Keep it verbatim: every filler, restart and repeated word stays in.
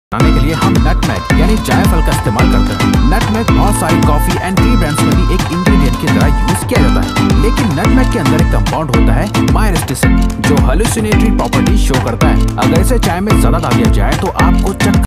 बनाने के लिए हम नटमेग यानी जायफल का इस्तेमाल करते हैं। नटमेग बहुत सारी कॉफी एंड टी ब्रांड्स में भी एक इंग्रेडिएंट की तरह यूज किया जाता है, लेकिन नटमेग के अंदर एक कंपाउंड होता है मायरिस्टिसिन, जो हेलुसिनेटरी प्रॉपर्टी शो करता है। अगर इसे चाय में ज्यादा डाल दिया जाए तो आपको चक्कर